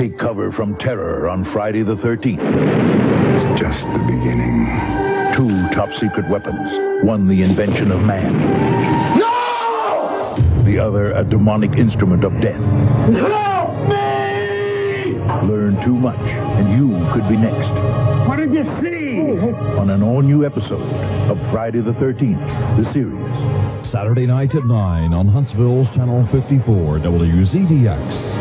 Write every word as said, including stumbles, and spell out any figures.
Take cover from terror on Friday the thirteenth. It's just the beginning. Two top-secret weapons. One the invention of man. No! The other a demonic instrument of death. Help me! Learn too much, and you could be next. What did you see? On an all-new episode of Friday the thirteenth, the series. Saturday night at nine on Huntsville's Channel fifty-four, W Z D X.